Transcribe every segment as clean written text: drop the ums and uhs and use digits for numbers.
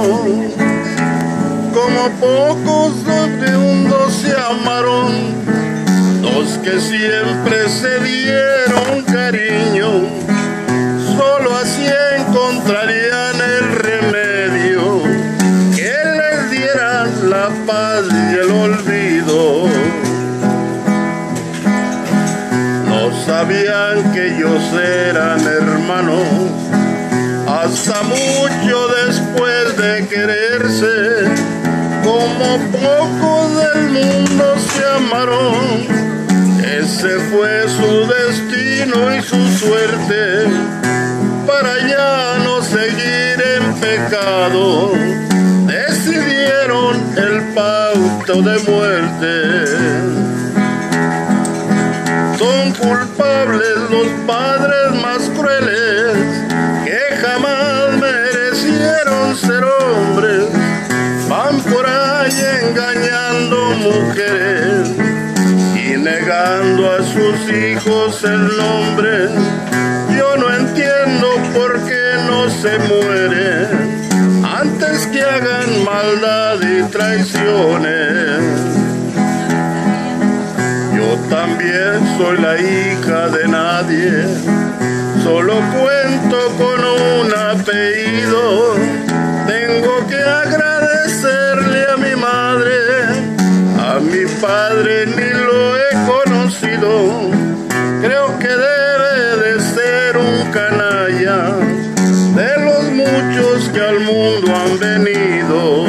como pocos de un dos se amaron, dos que siempre se dieron cariño, solo así encontrarían el remedio que les diera la paz y el olvido. No sabían que ellos eran hermanos hasta mucho después de quererse, como pocos del mundo se amaron. Ese fue su destino y su suerte, para ya no seguir en pecado, decidieron el pacto de muerte. Son culpables los padres más crueles que jamás merecieron ser hombres. Van por ahí engañando mujeres y negando a sus hijos el nombre. Yo no entiendo por qué no se mueren antes que hagan maldad y traiciones. Yo también soy la hija de nadie, solo cuento con un apellido. Tengo que agradecerle a mi madre, a mi padre ni lo he conocido. Creo que debe de ser un canalla de los muchos que al mundo han venido.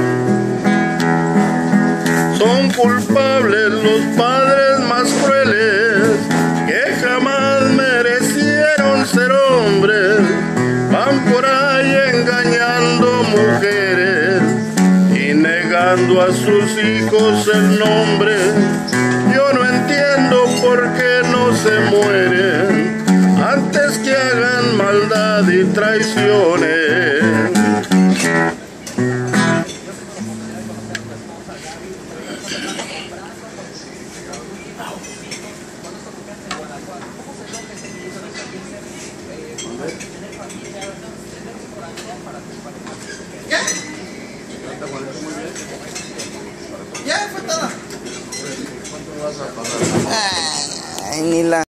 Son culpables los padres más crueles que jamás merecieron ser hombres. Van por ahí engañando mujeres y negando a sus hijos el nombre. Yo no entiendo por qué no se mueren antes que hagan maldad y traiciones. Ya fue todo. Ay, ni la